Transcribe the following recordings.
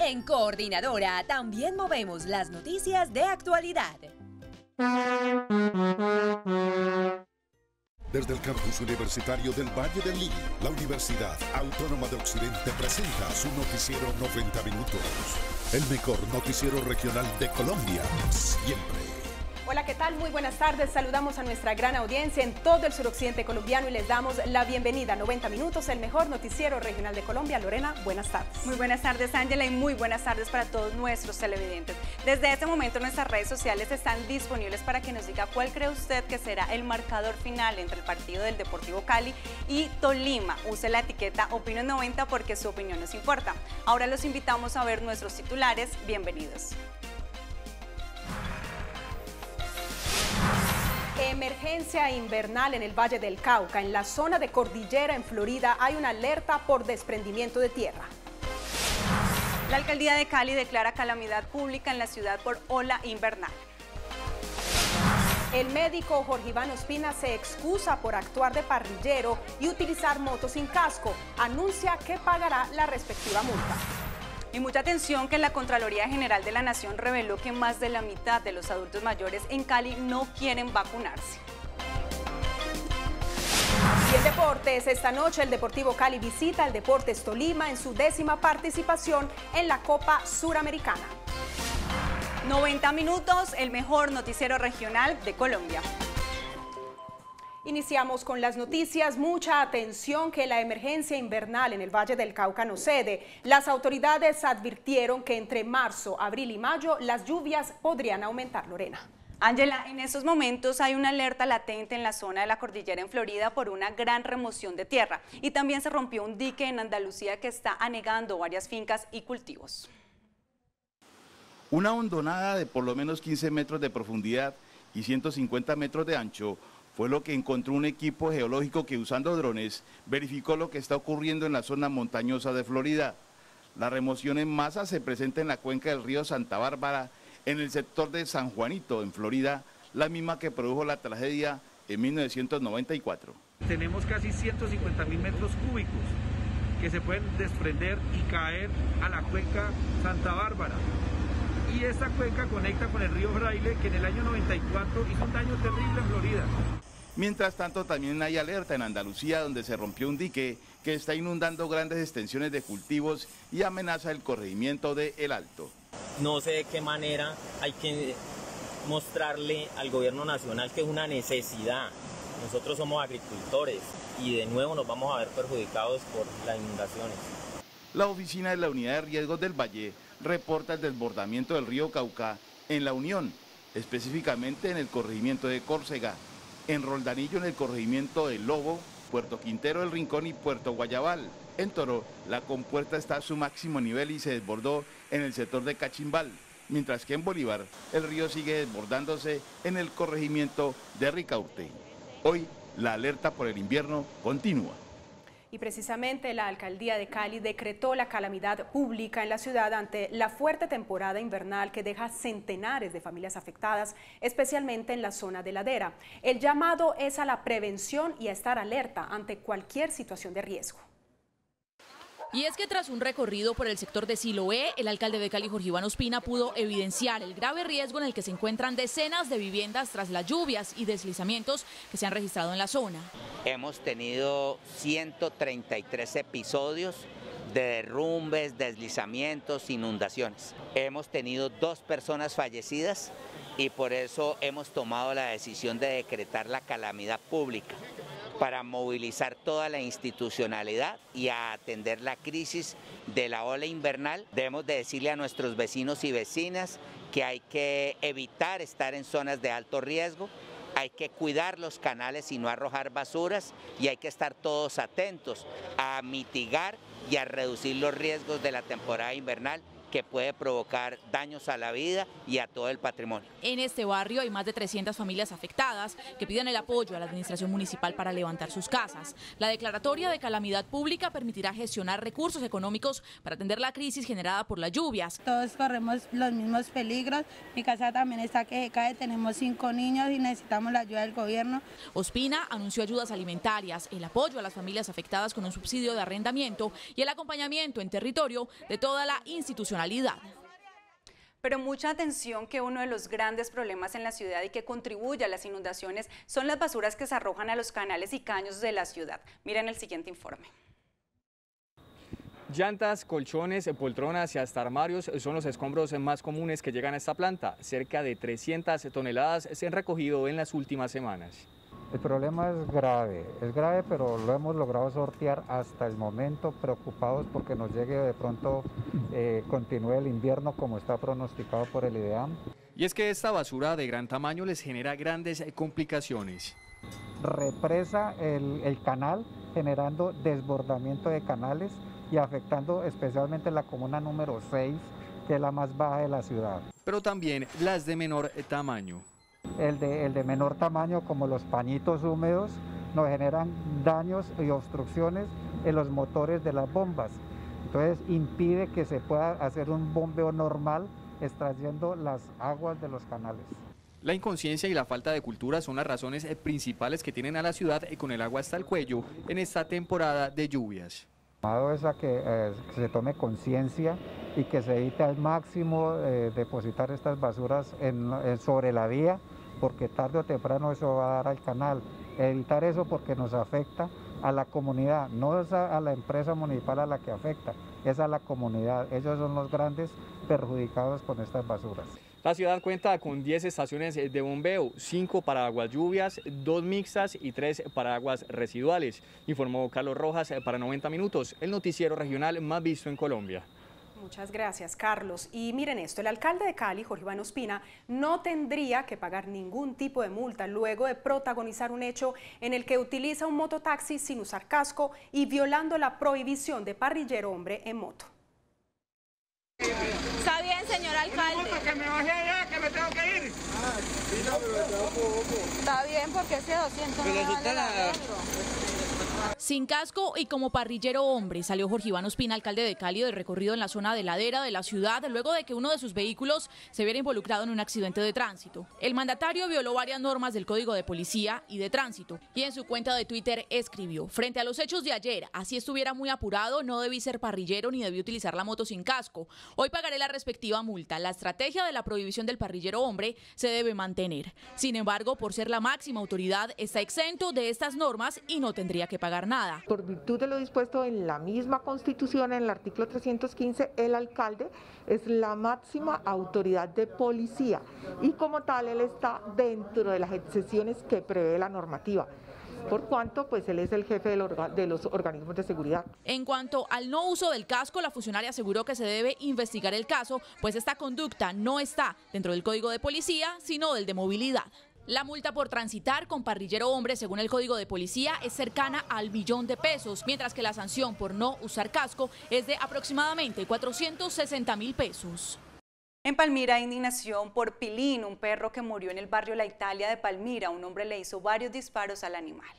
En Coordinadora también movemos las noticias de actualidad. Desde el campus universitario del Valle del Lili, la Universidad Autónoma de Occidente presenta su noticiero 90 minutos. El mejor noticiero regional de Colombia, siempre. Hola, ¿qué tal? Muy buenas tardes. Saludamos a nuestra gran audiencia en todo el suroccidente colombiano y les damos la bienvenida a 90 minutos, el mejor noticiero regional de Colombia. Lorena, buenas tardes. Muy buenas tardes, Ángela, y muy buenas tardes para todos nuestros televidentes. Desde este momento nuestras redes sociales están disponibles para que nos diga cuál cree usted que será el marcador final entre el partido del Deportivo Cali y Tolima. Use la etiqueta Opinión 90 porque su opinión nos importa. Ahora los invitamos a ver nuestros titulares. Bienvenidos. Emergencia invernal en el Valle del Cauca. En la zona de Cordillera, en Florida, hay una alerta por desprendimiento de tierra. La alcaldía de Cali declara calamidad pública en la ciudad por ola invernal. El médico Jorge Iván Ospina se excusa por actuar de parrillero y utilizar moto sin casco. Anuncia que pagará la respectiva multa. Y mucha atención que la Contraloría General de la Nación reveló que más de la mitad de los adultos mayores en Cali no quieren vacunarse. Y en deportes, esta noche el Deportivo Cali visita al Deportes Tolima en su 10ª participación en la Copa Suramericana. 90 minutos, el mejor noticiero regional de Colombia. Iniciamos con las noticias. Mucha atención que la emergencia invernal en el Valle del Cauca no cede. Las autoridades advirtieron que entre marzo, abril y mayo las lluvias podrían aumentar. Lorena. Ángela, en estos momentos hay una alerta latente en la zona de la cordillera en Florida por una gran remoción de tierra y también se rompió un dique en Andalucía que está anegando varias fincas y cultivos. Una hondonada de por lo menos 15 metros de profundidad y 150 metros de ancho fue lo que encontró un equipo geológico que usando drones verificó lo que está ocurriendo en la zona montañosa de Florida. La remoción en masa se presenta en la cuenca del río Santa Bárbara, en el sector de San Juanito, en Florida, la misma que produjo la tragedia en 1994. Tenemos casi 150.000 metros cúbicos que se pueden desprender y caer a la cuenca Santa Bárbara. Y esta cuenca conecta con el río Fraile, que en el año 94 hizo un daño terrible en Florida. Mientras tanto, también hay alerta en Andalucía, donde se rompió un dique que está inundando grandes extensiones de cultivos y amenaza el corregimiento de El Alto. No sé de qué manera hay que mostrarle al gobierno nacional que es una necesidad. Nosotros somos agricultores y de nuevo nos vamos a ver perjudicados por las inundaciones. La oficina de la Unidad de Riesgos del Valle reporta el desbordamiento del río Cauca en La Unión, específicamente en el corregimiento de Córcega, en Roldanillo en el corregimiento de Lobo, Puerto Quintero del Rincón y Puerto Guayabal. En Toro, la compuerta está a su máximo nivel y se desbordó en el sector de Cachimbal, mientras que en Bolívar el río sigue desbordándose en el corregimiento de Ricaurte. Hoy la alerta por el invierno continúa. Y precisamente la alcaldía de Cali decretó la calamidad pública en la ciudad ante la fuerte temporada invernal que deja centenares de familias afectadas, especialmente en la zona de ladera. El llamado es a la prevención y a estar alerta ante cualquier situación de riesgo. Y es que tras un recorrido por el sector de Siloé, el alcalde de Cali, Jorge Iván Ospina, pudo evidenciar el grave riesgo en el que se encuentran decenas de viviendas tras las lluvias y deslizamientos que se han registrado en la zona. Hemos tenido 133 episodios de derrumbes, deslizamientos, inundaciones. Hemos tenido 2 personas fallecidas y por eso hemos tomado la decisión de decretar la calamidad pública, para movilizar toda la institucionalidad y a atender la crisis de la ola invernal. Debemos de decirle a nuestros vecinos y vecinas que hay que evitar estar en zonas de alto riesgo, hay que cuidar los canales y no arrojar basuras y hay que estar todos atentos a mitigar y a reducir los riesgos de la temporada invernal que puede provocar daños a la vida y a todo el patrimonio. En este barrio hay más de 300 familias afectadas que piden el apoyo a la administración municipal para levantar sus casas. La declaratoria de calamidad pública permitirá gestionar recursos económicos para atender la crisis generada por las lluvias. Todos corremos los mismos peligros. Mi casa también está que se cae, tenemos 5 niños y necesitamos la ayuda del gobierno. Ospina anunció ayudas alimentarias, el apoyo a las familias afectadas con un subsidio de arrendamiento y el acompañamiento en territorio de toda la institucionalidad proporcionalidad. Pero mucha atención, que uno de los grandes problemas en la ciudad y que contribuye a las inundaciones son las basuras que se arrojan a los canales y caños de la ciudad. Miren el siguiente informe. Llantas, colchones, poltronas y hasta armarios son los escombros más comunes que llegan a esta planta. Cerca de 300 toneladas se han recogido en las últimas semanas. El problema es grave, pero lo hemos logrado sortear hasta el momento, preocupados porque nos llegue de pronto, continúe el invierno como está pronosticado por el IDEAM. Y es que esta basura de gran tamaño les genera grandes complicaciones. Represa el canal, generando desbordamiento de canales y afectando especialmente la comuna número 6, que es la más baja de la ciudad. Pero también las de menor tamaño. El de menor tamaño, como los pañitos húmedos, nos generan daños y obstrucciones en los motores de las bombas. Entonces impide que se pueda hacer un bombeo normal extrayendo las aguas de los canales. La inconsciencia y la falta de cultura son las razones principales que tienen a la ciudad con el agua hasta el cuello en esta temporada de lluvias. El llamado es a que se tome conciencia y que se evite al máximo depositar estas basuras sobre la vía, porque tarde o temprano eso va a dar al canal. Evitar eso porque nos afecta a la comunidad, no es a la empresa municipal a la que afecta, es a la comunidad. Ellos son los grandes perjudicados con estas basuras. La ciudad cuenta con 10 estaciones de bombeo, 5 para aguas lluvias, 2 mixtas y 3 para aguas residuales, informó Carlos Rojas para 90 Minutos, el noticiero regional más visto en Colombia. Muchas gracias, Carlos. Y miren esto, el alcalde de Cali, Jorge Iván Ospina, no tendría que pagar ningún tipo de multa luego de protagonizar un hecho en el que utiliza un mototaxi sin usar casco y violando la prohibición de parrillero hombre en moto. Está bien, señor alcalde. Que me baje allá, que me tengo que ir. Está bien, porque ese 200 no vale la Sin casco y como parrillero hombre salió Jorge Iván Ospina, alcalde de Cali, del recorrido en la zona de ladera de la ciudad luego de que uno de sus vehículos se viera involucrado en un accidente de tránsito. El mandatario violó varias normas del Código de Policía y de Tránsito y en su cuenta de Twitter escribió: frente a los hechos de ayer, así estuviera muy apurado, no debí ser parrillero ni debí utilizar la moto sin casco. Hoy pagaré la respectiva multa. La estrategia de la prohibición del parrillero hombre se debe mantener. Sin embargo, por ser la máxima autoridad, está exento de estas normas y no tendría que pagar nada. Por virtud de lo dispuesto en la misma Constitución, en el artículo 315, el alcalde es la máxima autoridad de policía y como tal él está dentro de las excepciones que prevé la normativa. Por cuanto, pues él es el jefe de los organismos de seguridad. En cuanto al no uso del casco, la funcionaria aseguró que se debe investigar el caso, pues esta conducta no está dentro del Código de Policía, sino del de movilidad. La multa por transitar con parrillero hombre, según el Código de Policía, es cercana al 1 millón de pesos, mientras que la sanción por no usar casco es de aproximadamente 460.000 pesos. En Palmira hay indignación por Pilín, un perro que murió en el barrio La Italia de Palmira. Un hombre le hizo varios disparos al animal.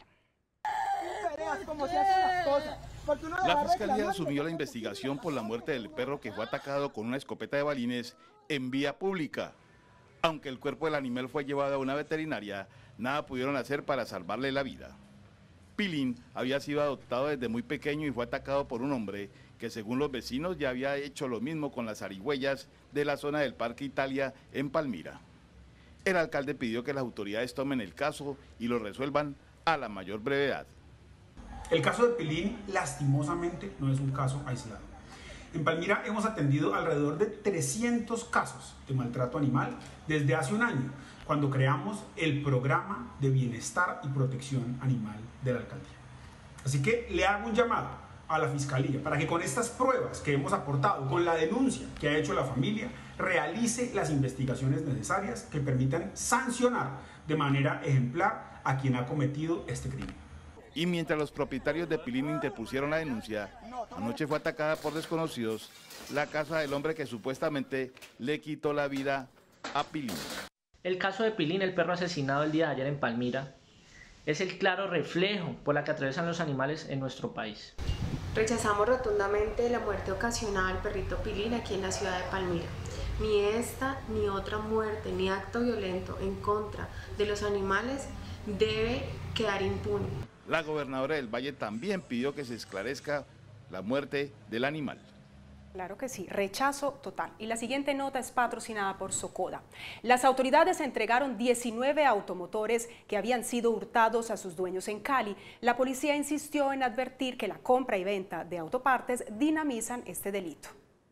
La Fiscalía asumió la investigación por la muerte del perro que fue atacado con una escopeta de balines en vía pública. Aunque el cuerpo del animal fue llevado a una veterinaria, nada pudieron hacer para salvarle la vida. Pilín había sido adoptado desde muy pequeño y fue atacado por un hombre que, según los vecinos, ya había hecho lo mismo con las zarigüeyas de la zona del Parque Italia en Palmira. El alcalde pidió que las autoridades tomen el caso y lo resuelvan a la mayor brevedad. El caso de Pilín, lastimosamente, no es un caso aislado. En Palmira hemos atendido alrededor de 300 casos de maltrato animal desde hace un año, cuando creamos el programa de bienestar y protección animal de la alcaldía. Así que le hago un llamado a la Fiscalía para que con estas pruebas que hemos aportado, con la denuncia que ha hecho la familia, realice las investigaciones necesarias que permitan sancionar de manera ejemplar a quien ha cometido este crimen. Y mientras los propietarios de Pilín interpusieron la denuncia, anoche fue atacada por desconocidos la casa del hombre que supuestamente le quitó la vida a Pilín. El caso de Pilín, el perro asesinado el día de ayer en Palmira, es el claro reflejo por la que atraviesan los animales en nuestro país. Rechazamos rotundamente la muerte ocasionada al perrito Pilín aquí en la ciudad de Palmira. Ni esta ni otra muerte ni acto violento en contra de los animales debe quedar impune. La gobernadora del Valle también pidió que se esclarezca la muerte del animal. Claro que sí, rechazo total. Y la siguiente nota es patrocinada por Socoda. Las autoridades entregaron 19 automotores que habían sido hurtados a sus dueños en Cali. La policía insistió en advertir que la compra y venta de autopartes dinamizan este delito.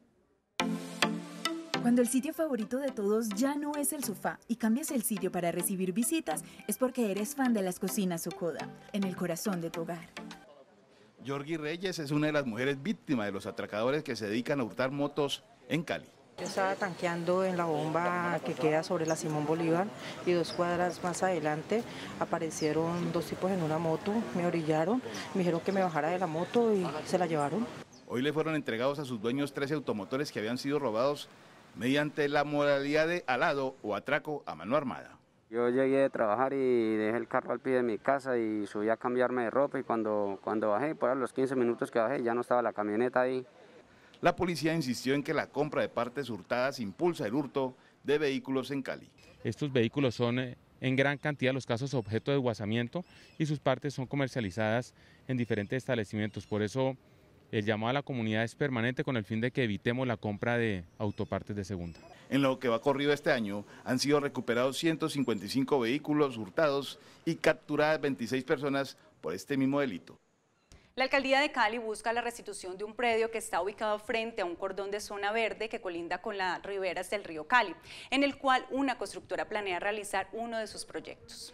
Cuando el sitio favorito de todos ya no es el sofá y cambias el sitio para recibir visitas, es porque eres fan de las cocinas Socoda, en el corazón de tu hogar. Yorgi Reyes es una de las mujeres víctimas de los atracadores que se dedican a hurtar motos en Cali. Yo estaba tanqueando en la bomba que queda sobre la Simón Bolívar y 2 cuadras más adelante aparecieron 2 tipos en una moto, me orillaron, me dijeron que me bajara de la moto y se la llevaron. Hoy le fueron entregados a sus dueños 13 automotores que habían sido robados mediante la modalidad de alado o atraco a mano armada. Yo llegué de trabajar y dejé el carro al pie de mi casa y subí a cambiarme de ropa y cuando bajé, por los 15 minutos que bajé, ya no estaba la camioneta ahí. La policía insistió en que la compra de partes hurtadas impulsa el hurto de vehículos en Cali. Estos vehículos son en gran cantidad los casos objeto de desguazamiento y sus partes son comercializadas en diferentes establecimientos. Por eso el llamado a la comunidad es permanente con el fin de que evitemos la compra de autopartes de segunda. En lo que va corrido este año, han sido recuperados 155 vehículos hurtados y capturadas 26 personas por este mismo delito. La alcaldía de Cali busca la restitución de un predio que está ubicado frente a un cordón de zona verde que colinda con las riberas del río Cali, en el cual una constructora planea realizar uno de sus proyectos.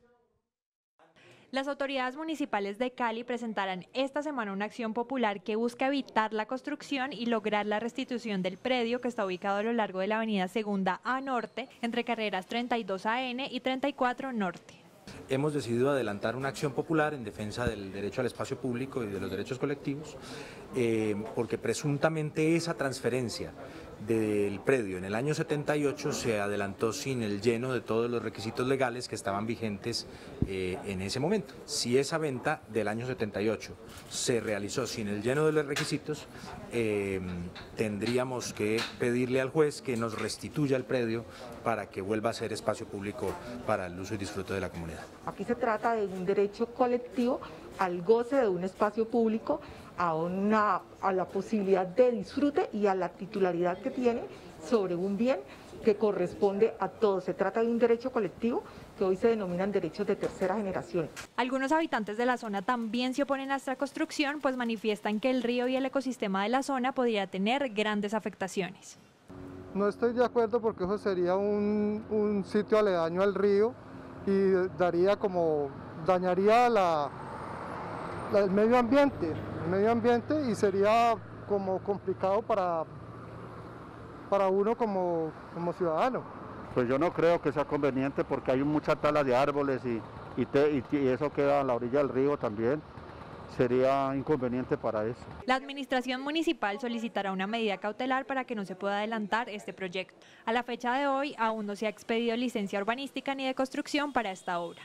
Las autoridades municipales de Cali presentarán esta semana una acción popular que busca evitar la construcción y lograr la restitución del predio que está ubicado a lo largo de la avenida Segunda A Norte, entre carreras 32AN y 34 Norte. Hemos decidido adelantar una acción popular en defensa del derecho al espacio público y de los derechos colectivos, porque presuntamente esa transferencia del predio en el año 78 se adelantó sin el lleno de todos los requisitos legales que estaban vigentes en ese momento. Si esa venta del año 78 se realizó sin el lleno de los requisitos, tendríamos que pedirle al juez que nos restituya el predio para que vuelva a ser espacio público para el uso y disfrute de la comunidad. Aquí se trata de un derecho colectivo al goce de un espacio público, a la posibilidad de disfrute y a la titularidad que tiene sobre un bien que corresponde a todos. Se trata de un derecho colectivo que hoy se denominan derechos de tercera generación. Algunos habitantes de la zona también se oponen a esta construcción, pues manifiestan que el río y el ecosistema de la zona podría tener grandes afectaciones. No estoy de acuerdo porque eso sería un sitio aledaño al río y dañaría el medio ambiente y sería como complicado para uno como ciudadano. Pues yo no creo que sea conveniente porque hay mucha tala de árboles y eso queda a la orilla del río también. Sería inconveniente para eso. La administración municipal solicitará una medida cautelar para que no se pueda adelantar este proyecto. A la fecha de hoy aún no se ha expedido licencia urbanística ni de construcción para esta obra.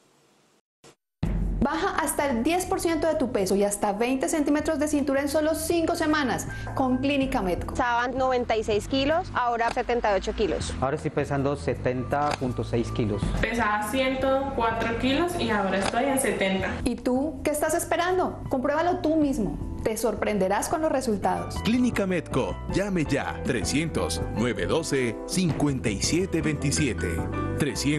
Baja hasta el 10% de tu peso y hasta 20 centímetros de cintura en solo 5 semanas con Clínica Medco. Pesaban 96 kilos, ahora 78 kilos. Ahora estoy pesando 70.6 kilos. Pesaba 104 kilos y ahora estoy en 70. ¿Y tú qué estás esperando? Compruébalo tú mismo. Te sorprenderás con los resultados. Clínica Medco. Llame ya. 300-912-5727.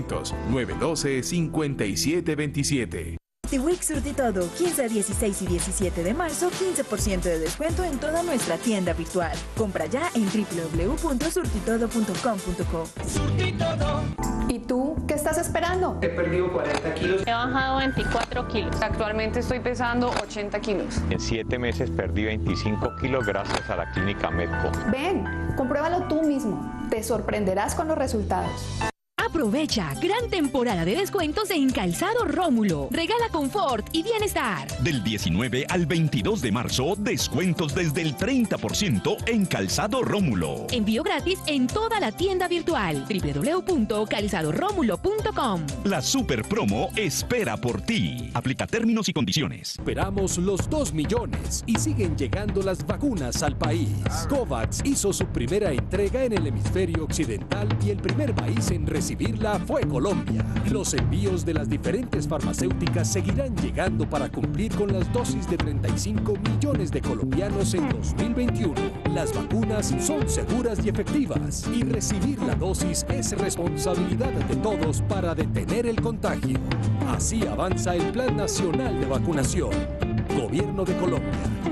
300-912-5727. Tiwik Surtitodo, 15, 16 y 17 de marzo, 15% de descuento en toda nuestra tienda virtual. Compra ya en www.surtitodo.com.co. Surtitodo. ¿Y tú qué estás esperando? He perdido 40 kilos. He bajado 24 kilos. Actualmente estoy pesando 80 kilos. En 7 meses perdí 25 kilos gracias a la Clínica Medco. Ven, compruébalo tú mismo. Te sorprenderás con los resultados. Aprovecha gran temporada de descuentos en Calzado Rómulo. Regala confort y bienestar. Del 19 al 22 de marzo, descuentos desde el 30% en Calzado Rómulo. Envío gratis en toda la tienda virtual. www.calzadoromulo.com. La super promo espera por ti. Aplica términos y condiciones. Superamos los 2 millones y siguen llegando las vacunas al país. COVAX hizo su primera entrega en el hemisferio occidental y el primer país en recibir recibirla fue Colombia. Los envíos de las diferentes farmacéuticas seguirán llegando para cumplir con las dosis de 35 millones de colombianos en 2021. Las vacunas son seguras y efectivas y recibir la dosis es responsabilidad de todos para detener el contagio. Así avanza el Plan Nacional de Vacunación. Gobierno de Colombia.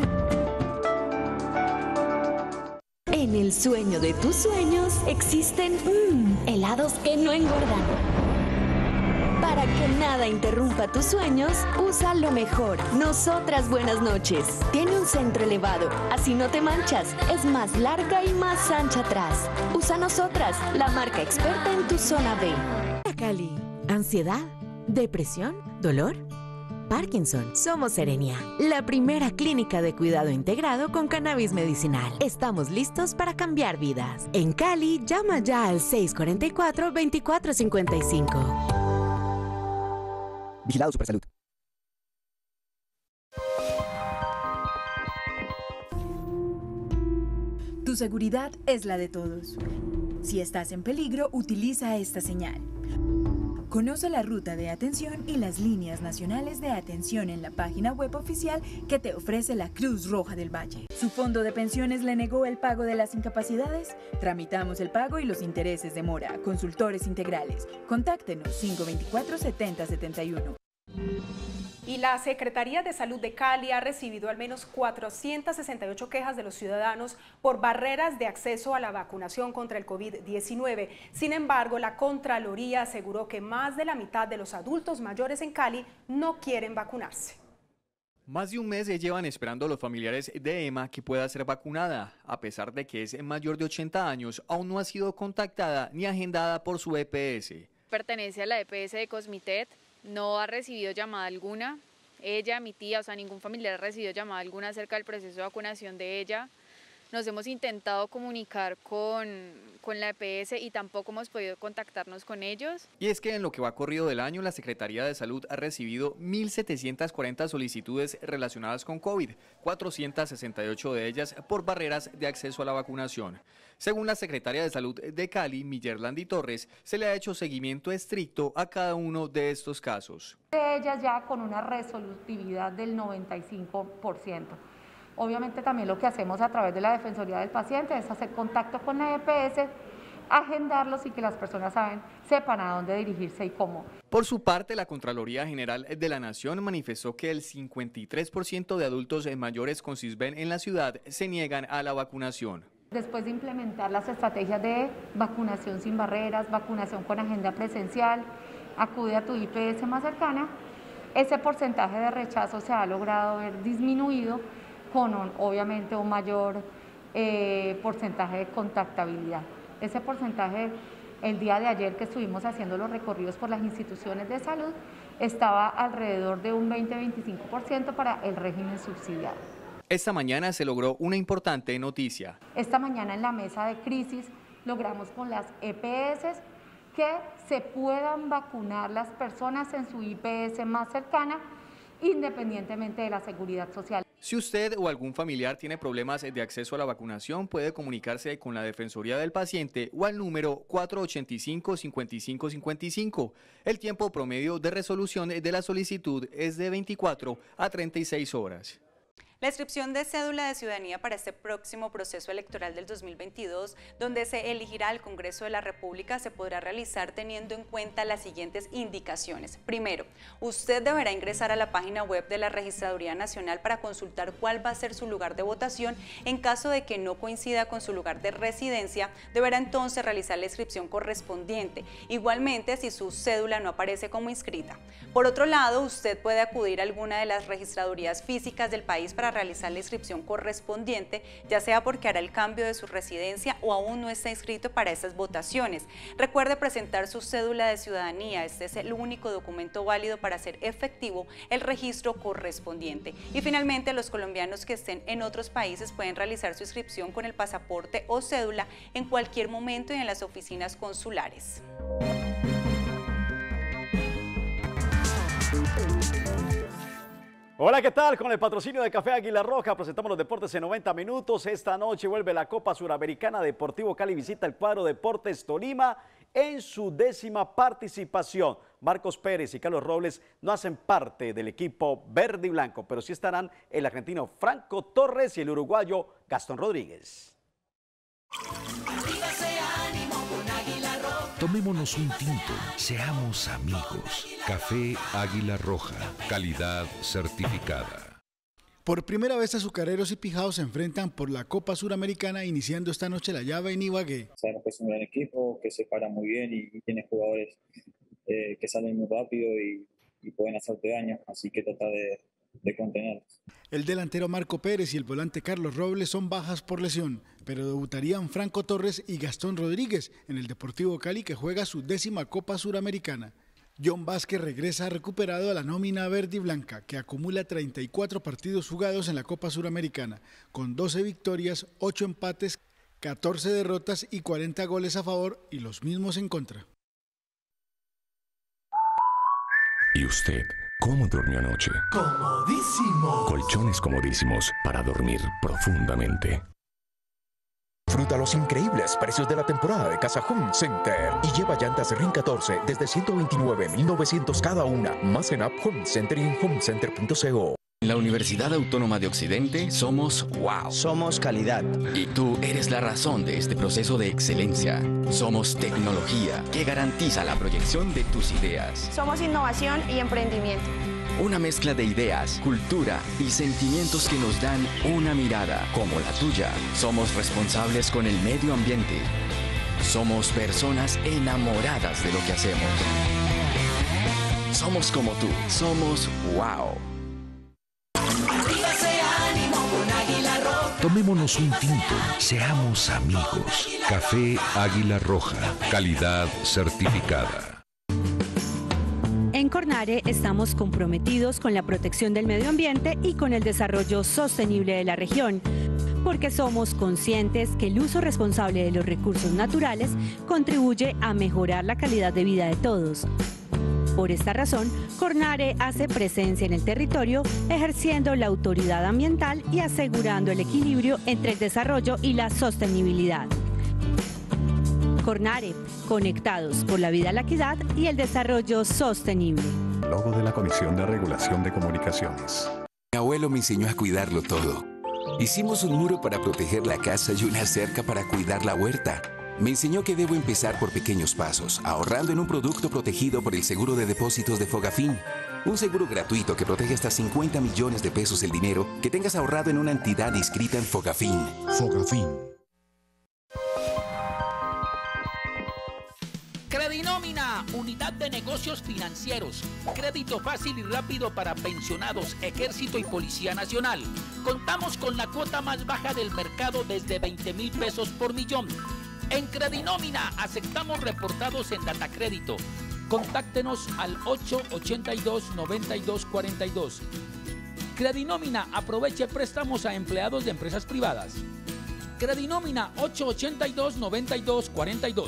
En el sueño de tus sueños existen helados que no engordan. Para que nada interrumpa tus sueños, usa lo mejor. Nosotras Buenas Noches. Tiene un centro elevado, así no te manchas. Es más larga y más ancha atrás. Usa Nosotras, la marca experta en tu zona B. Cali. ¿Ansiedad? ¿Depresión? ¿Dolor? Parkinson. Somos Serenia, la primera clínica de cuidado integrado con cannabis medicinal. Estamos listos para cambiar vidas. En Cali, llama ya al 644-2455. Vigilado Supersalud. Tu seguridad es la de todos. Si estás en peligro, utiliza esta señal. Conoce la ruta de atención y las líneas nacionales de atención en la página web oficial que te ofrece la Cruz Roja del Valle. ¿Su fondo de pensiones le negó el pago de las incapacidades? Tramitamos el pago y los intereses de mora. Consultores integrales. Contáctenos 524-7071. Y la Secretaría de Salud de Cali ha recibido al menos 468 quejas de los ciudadanos por barreras de acceso a la vacunación contra el COVID-19. Sin embargo, la Contraloría aseguró que más de la mitad de los adultos mayores en Cali no quieren vacunarse. Más de un mes llevan esperando los familiares de Emma que pueda ser vacunada. A pesar de que es mayor de 80 años, aún no ha sido contactada ni agendada por su EPS. Pertenece a la EPS de Cosmitet. No ha recibido llamada alguna, ella, mi tía, o sea, ningún familiar ha recibido llamada alguna acerca del proceso de vacunación de ella. Nos hemos intentado comunicar con la EPS y tampoco hemos podido contactarnos con ellos. Y es que en lo que va corrido del año, la Secretaría de Salud ha recibido 1.740 solicitudes relacionadas con COVID, 468 de ellas por barreras de acceso a la vacunación. Según la Secretaria de Salud de Cali, Millerlandi Torres, se le ha hecho seguimiento estricto a cada uno de estos casos. De ellas ya con una resolutividad del 95%. Obviamente también lo que hacemos a través de la Defensoría del Paciente es hacer contacto con la EPS, agendarlos y que las personas sepan a dónde dirigirse y cómo. Por su parte, la Contraloría General de la Nación manifestó que el 53% de adultos mayores con CISBEN en la ciudad se niegan a la vacunación. Después de implementar las estrategias de vacunación sin barreras, vacunación con agenda presencial, acude a tu IPS más cercana, ese porcentaje de rechazo se ha logrado ver disminuido con obviamente un mayor porcentaje de contactabilidad. Ese porcentaje, el día de ayer que estuvimos haciendo los recorridos por las instituciones de salud, estaba alrededor de un 20-25% para el régimen subsidiado. Esta mañana se logró una importante noticia. Esta mañana en la mesa de crisis logramos con las EPS que se puedan vacunar las personas en su IPS más cercana, independientemente de la seguridad social. Si usted o algún familiar tiene problemas de acceso a la vacunación, puede comunicarse con la Defensoría del Paciente o al número 485-5555. El tiempo promedio de resolución de la solicitud es de 24 a 36 horas. La inscripción de cédula de ciudadanía para este próximo proceso electoral del 2022, donde se elegirá al Congreso de la República, se podrá realizar teniendo en cuenta las siguientes indicaciones. Primero, usted deberá ingresar a la página web de la Registraduría Nacional para consultar cuál va a ser su lugar de votación. En caso de que no coincida con su lugar de residencia, deberá entonces realizar la inscripción correspondiente. Igualmente, si su cédula no aparece como inscrita. Por otro lado, usted puede acudir a alguna de las registradurías físicas del país para realizar la inscripción correspondiente, ya sea porque hará el cambio de su residencia o aún no está inscrito para estas votaciones. Recuerde presentar su cédula de ciudadanía, este es el único documento válido para hacer efectivo el registro correspondiente. Y finalmente, los colombianos que estén en otros países pueden realizar su inscripción con el pasaporte o cédula en cualquier momento y en las oficinas consulares. Hola, ¿qué tal? Con el patrocinio de Café Águila Roja presentamos los deportes en 90 minutos. Esta noche vuelve la Copa Suramericana. Deportivo Cali visita el cuadro Deportes Tolima en su 10ª participación. Marcos Pérez y Carlos Robles no hacen parte del equipo verde y blanco, pero sí estarán el argentino Franco Torres y el uruguayo Gastón Rodríguez. Tomémonos un tinto, seamos amigos. Café Águila Roja, calidad certificada. Por primera vez Azucareros y Pijao se enfrentan por la Copa Suramericana, iniciando esta noche la llave en Ibagué. Sabemos que es un gran equipo, que se para muy bien y tiene jugadores que salen muy rápido y pueden hacerte daño, así que trata de contenerlos. El delantero Marco Pérez y el volante Carlos Robles son bajas por lesión, pero debutarían Franco Torres y Gastón Rodríguez en el Deportivo Cali, que juega su 10ª Copa Suramericana. John Vázquez regresa recuperado a la nómina verde y blanca, que acumula 34 partidos jugados en la Copa Suramericana, con 12 victorias, 8 empates, 14 derrotas y 40 goles a favor y los mismos en contra. ¿Y usted cómo durmió anoche? ¡Comodísimo! Colchones comodísimos para dormir profundamente. Disfruta los increíbles precios de la temporada de Casa Home Center y lleva llantas RIN 14 desde $129,900 cada una. Más en App Home Center y en homecenter.co. En la Universidad Autónoma de Occidente somos wow. Somos calidad. Y tú eres la razón de este proceso de excelencia. Somos tecnología que garantiza la proyección de tus ideas. Somos innovación y emprendimiento. Una mezcla de ideas, cultura y sentimientos que nos dan una mirada como la tuya. Somos responsables con el medio ambiente. Somos personas enamoradas de lo que hacemos. Somos como tú. Somos wow. Tomémonos un tinto, seamos amigos. Café Águila Roja, calidad certificada. En Cornare estamos comprometidos con la protección del medio ambiente y con el desarrollo sostenible de la región, porque somos conscientes que el uso responsable de los recursos naturales contribuye a mejorar la calidad de vida de todos. Por esta razón, Cornare hace presencia en el territorio, ejerciendo la autoridad ambiental y asegurando el equilibrio entre el desarrollo y la sostenibilidad. Cornare, conectados por la vida, la equidad y el desarrollo sostenible. Logo de la Comisión de Regulación de Comunicaciones. Mi abuelo me enseñó a cuidarlo todo. Hicimos un muro para proteger la casa y una cerca para cuidar la huerta. Me enseñó que debo empezar por pequeños pasos, ahorrando en un producto protegido por el seguro de depósitos de Fogafín. Un seguro gratuito que protege hasta 50 millones de pesos el dinero que tengas ahorrado en una entidad inscrita en Fogafín. Fogafín. Credinómina, unidad de negocios financieros. Crédito fácil y rápido para pensionados, ejército y policía nacional. Contamos con la cuota más baja del mercado desde 20,000 pesos por millón. En Credinómina aceptamos reportados en Datacrédito. Contáctenos al 882-9242. Credinómina, aproveche préstamos a empleados de empresas privadas. Credinómina 882-9242.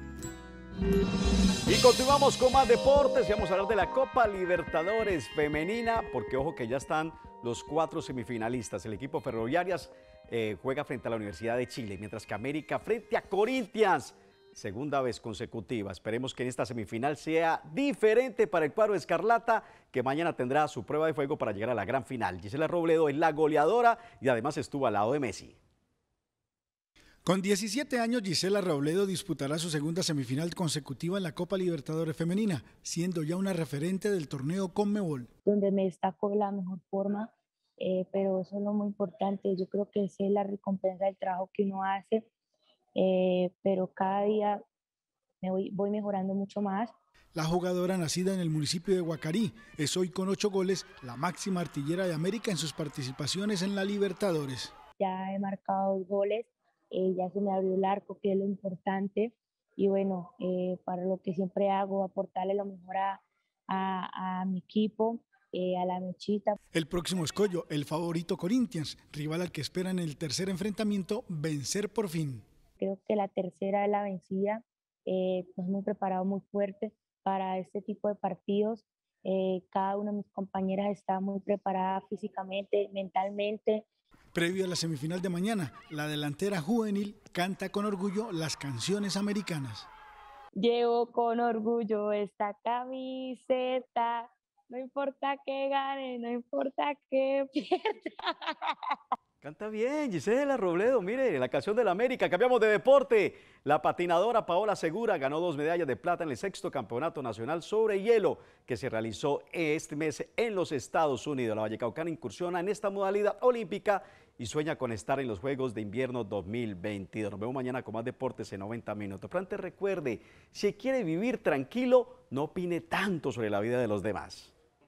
Y continuamos con más deportes y vamos a hablar de la Copa Libertadores femenina, porque ojo que ya están los 4 semifinalistas. El equipo Ferroviarias juega frente a la Universidad de Chile, mientras que América frente a Corinthians, segunda vez consecutiva. Esperemos que en esta semifinal sea diferente para el cuadro escarlata, que mañana tendrá su prueba de fuego para llegar a la gran final. Gisela Robledo es la goleadora y además estuvo al lado de Messi. Con 17 años, Gisela Robledo disputará su segunda semifinal consecutiva en la Copa Libertadores femenina, siendo ya una referente del torneo Conmebol. Donde me destaco de la mejor forma, pero eso es lo muy importante. Yo creo que esa es la recompensa del trabajo que uno hace, pero cada día voy mejorando mucho más. La jugadora, nacida en el municipio de Guacarí, es hoy con 8 goles la máxima artillera de América en sus participaciones en la Libertadores. Ya he marcado 2 goles. Ya se me abrió el arco, que es lo importante, y bueno, para lo que siempre hago, aportarle lo mejor a mi equipo, a la mechita. El próximo escollo, el favorito Corinthians, rival al que espera en el tercer enfrentamiento vencer por fin. Creo que la tercera es la vencida, nos hemos preparado muy fuerte para este tipo de partidos. Cada una de mis compañeras está muy preparada físicamente, mentalmente. Previo a la semifinal de mañana, la delantera juvenil canta con orgullo las canciones americanas. Llevo con orgullo esta camiseta, no importa que gane, no importa que pierda. Canta bien, Gisela Robledo, mire, la canción de la América. Cambiamos de deporte. La patinadora Paola Segura ganó 2 medallas de plata en el 6º Campeonato Nacional sobre Hielo que se realizó este mes en los Estados Unidos. La vallecaucana incursiona en esta modalidad olímpica y sueña con estar en los Juegos de Invierno 2022. Nos vemos mañana con más deportes en 90 minutos. Pero antes recuerde, si quiere vivir tranquilo, no opine tanto sobre la vida de los demás.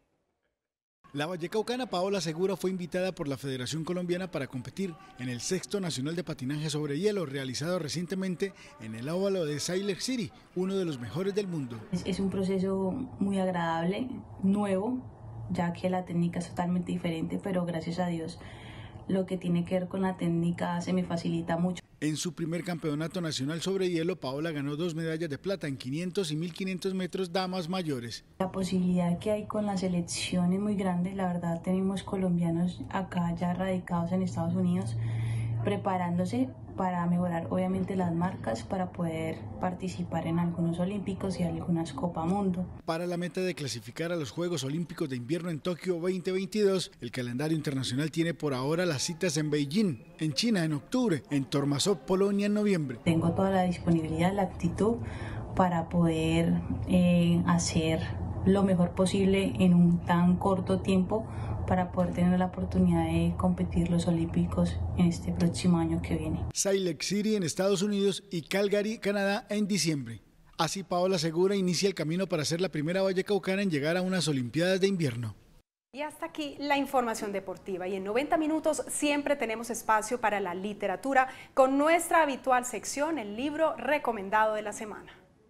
La vallecaucana Paola Segura fue invitada por la Federación Colombiana para competir en el 6º Nacional de Patinaje sobre Hielo, realizado recientemente en el óvalo de Salt Lake City, uno de los mejores del mundo. Es un proceso muy agradable, nuevo, ya que la técnica es totalmente diferente, pero gracias a Dios lo que tiene que ver con la técnica se me facilita mucho. En su primer campeonato nacional sobre hielo, Paola ganó 2 medallas de plata en 500 y 1500 metros damas mayores. La posibilidad que hay con la selección es muy grande, la verdad tenemos colombianos acá ya radicados en Estados Unidos preparándose para mejorar obviamente las marcas para poder participar en algunos olímpicos y algunas Copa Mundo. Para la meta de clasificar a los Juegos Olímpicos de Invierno en Tokio 2022, el calendario internacional tiene por ahora las citas en Beijing, en China en octubre, en Tormasov, Polonia en noviembre. Tengo toda la disponibilidad, la actitud para poder hacer lo mejor posible en un tan corto tiempo para poder tener la oportunidad de competir los Olímpicos en este próximo año que viene. Salt Lake City en Estados Unidos y Calgary, Canadá en diciembre. Así Paola Segura inicia el camino para ser la primera vallecaucana en llegar a unas Olimpiadas de invierno. Y hasta aquí la información deportiva y en 90 minutos siempre tenemos espacio para la literatura con nuestra habitual sección, el libro recomendado de la semana.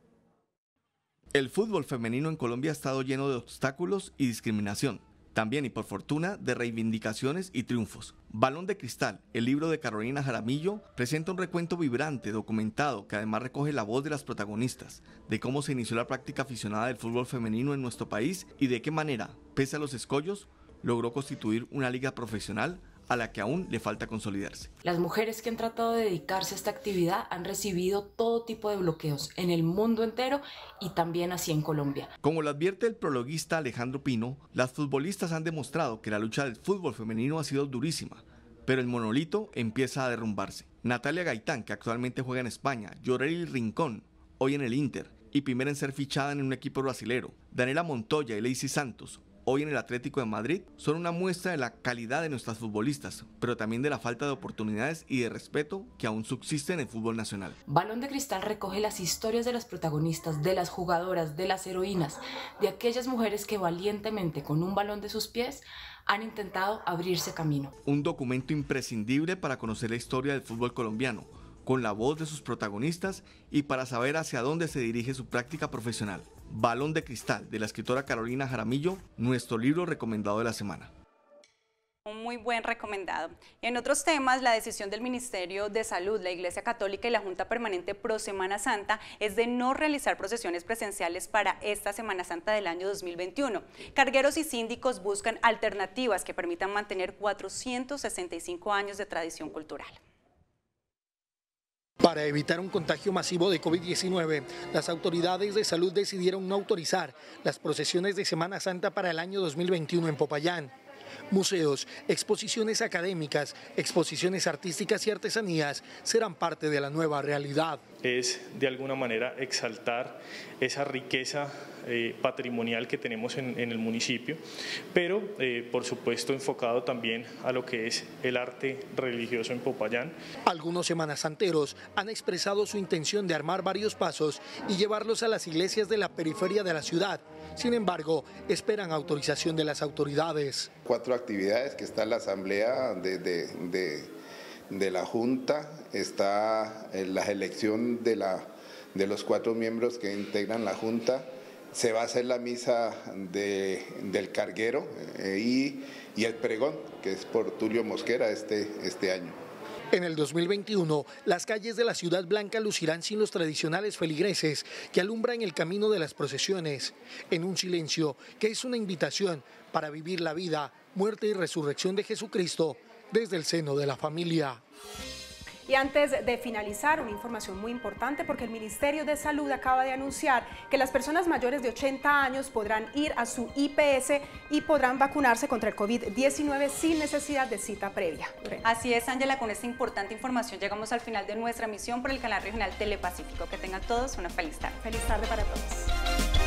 El fútbol femenino en Colombia ha estado lleno de obstáculos y discriminación. También y por fortuna de reivindicaciones y triunfos. Balón de Cristal, el libro de Carolina Jaramillo, presenta un recuento vibrante, documentado, que además recoge la voz de las protagonistas, de cómo se inició la práctica aficionada del fútbol femenino en nuestro país y de qué manera, pese a los escollos, logró constituir una liga profesional a la que aún le falta consolidarse. Las mujeres que han tratado de dedicarse a esta actividad han recibido todo tipo de bloqueos en el mundo entero y también así en Colombia. Como lo advierte el prologuista Alejandro Pino, las futbolistas han demostrado que la lucha del fútbol femenino ha sido durísima, pero el monolito empieza a derrumbarse. Natalia Gaitán, que actualmente juega en España, Yoreli Rincón, hoy en el Inter, y primera en ser fichada en un equipo brasilero, Daniela Montoya y Lacey Santos, hoy en el Atlético de Madrid, son una muestra de la calidad de nuestras futbolistas, pero también de la falta de oportunidades y de respeto que aún subsiste en el fútbol nacional. Balón de Cristal recoge las historias de las protagonistas, de las jugadoras, de las heroínas, de aquellas mujeres que valientemente con un balón de sus pies han intentado abrirse camino. Un documento imprescindible para conocer la historia del fútbol colombiano, con la voz de sus protagonistas y para saber hacia dónde se dirige su práctica profesional. Balón de Cristal, de la escritora Carolina Jaramillo, nuestro libro recomendado de la semana. Un muy buen recomendado. En otros temas, la decisión del Ministerio de Salud, la Iglesia Católica y la Junta Permanente Pro Semana Santa es de no realizar procesiones presenciales para esta Semana Santa del año 2021. Cargueros y síndicos buscan alternativas que permitan mantener 465 años de tradición cultural. Para evitar un contagio masivo de COVID-19, las autoridades de salud decidieron no autorizar las procesiones de Semana Santa para el año 2021 en Popayán. Museos, exposiciones académicas, exposiciones artísticas y artesanías serán parte de la nueva realidad. Es de alguna manera exaltar esa riqueza patrimonial que tenemos en el municipio, pero por supuesto enfocado también a lo que es el arte religioso en Popayán. Algunos semanasanteros han expresado su intención de armar varios pasos y llevarlos a las iglesias de la periferia de la ciudad. Sin embargo, esperan autorización de las autoridades. 4 actividades, que está la asamblea de la Junta, está la elección de los 4 miembros que integran la Junta, se va a hacer la misa del carguero y el pregón, que es por Tulio Mosquera este año. En el 2021, las calles de la Ciudad Blanca lucirán sin los tradicionales feligreses que alumbran el camino de las procesiones, en un silencio que es una invitación para vivir la vida, muerte y resurrección de Jesucristo desde el seno de la familia. Y antes de finalizar, una información muy importante porque el Ministerio de Salud acaba de anunciar que las personas mayores de 80 años podrán ir a su IPS y podrán vacunarse contra el COVID-19 sin necesidad de cita previa. Lorena. Así es, Ángela, con esta importante información llegamos al final de nuestra emisión por el canal regional Telepacífico. Que tengan todos una feliz tarde. Feliz tarde para todos.